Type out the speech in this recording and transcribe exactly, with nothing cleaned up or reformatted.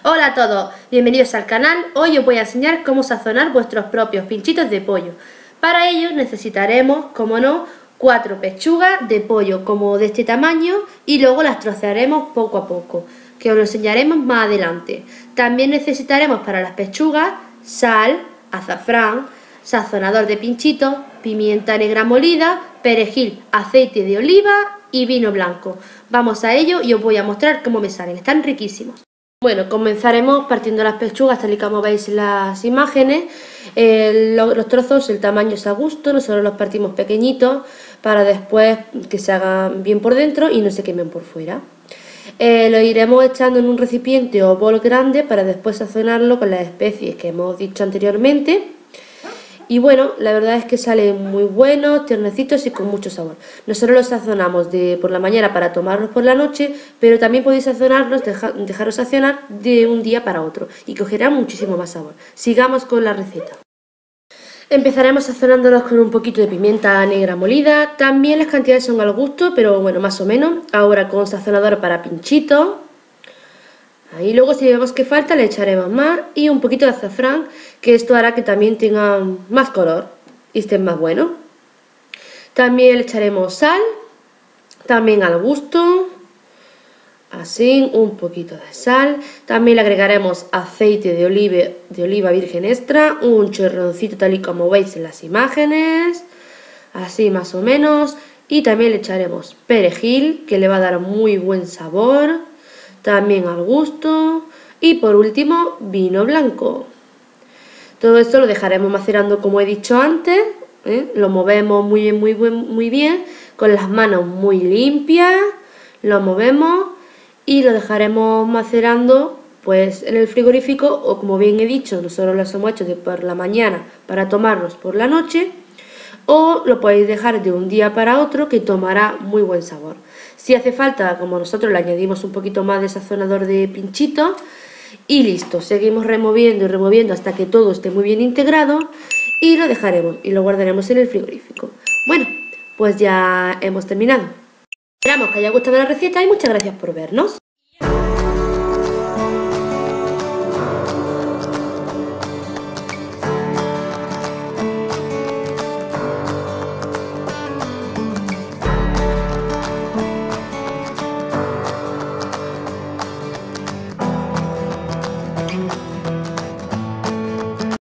Hola a todos, bienvenidos al canal. Hoy os voy a enseñar cómo sazonar vuestros propios pinchitos de pollo. Para ello necesitaremos, como no, cuatro pechugas de pollo como de este tamaño y luego las trocearemos poco a poco, que os lo enseñaremos más adelante. También necesitaremos para las pechugas sal, azafrán, sazonador de pinchitos, pimienta negra molida, perejil, aceite de oliva y vino blanco. Vamos a ello y os voy a mostrar cómo me salen, están riquísimos. Bueno, comenzaremos partiendo las pechugas tal y como veis en las imágenes. Eh, lo, los trozos, el tamaño es a gusto, nosotros los partimos pequeñitos para después que se hagan bien por dentro y no se quemen por fuera. Eh, lo iremos echando en un recipiente o bol grande para después sazonarlo con las especies que hemos dicho anteriormente. Y bueno, la verdad es que salen muy buenos, tiernecitos y con mucho sabor. Nosotros los sazonamos de por la mañana para tomarlos por la noche, pero también podéis sazonarlos, deja, dejaros sazonar de un día para otro y cogerá muchísimo más sabor. Sigamos con la receta. Empezaremos sazonándolos con un poquito de pimienta negra molida. También las cantidades son al gusto, pero bueno, más o menos. Ahora con sazonador para pinchitos. Ahí luego si vemos que falta le echaremos más y un poquito de azafrán, que esto hará que también tenga más color y esté más bueno. También le echaremos sal, también al gusto, así un poquito de sal. También le agregaremos aceite de oliva, de oliva virgen extra, un chorroncito tal y como veis en las imágenes, así más o menos. Y también le echaremos perejil, que le va a dar muy buen sabor. También al gusto y por último vino blanco. Todo esto lo dejaremos macerando como he dicho antes, ¿eh? Lo movemos muy bien, muy, muy bien, con las manos muy limpias, lo movemos y lo dejaremos macerando pues en el frigorífico o como bien he dicho, nosotros los hemos hecho de por la mañana para tomarlos por la noche. O lo podéis dejar de un día para otro que tomará muy buen sabor. Si hace falta, como nosotros le añadimos un poquito más de sazonador de pinchitos y listo, seguimos removiendo y removiendo hasta que todo esté muy bien integrado y lo dejaremos y lo guardaremos en el frigorífico. Bueno, pues ya hemos terminado. Esperamos que haya gustado la receta y muchas gracias por vernos.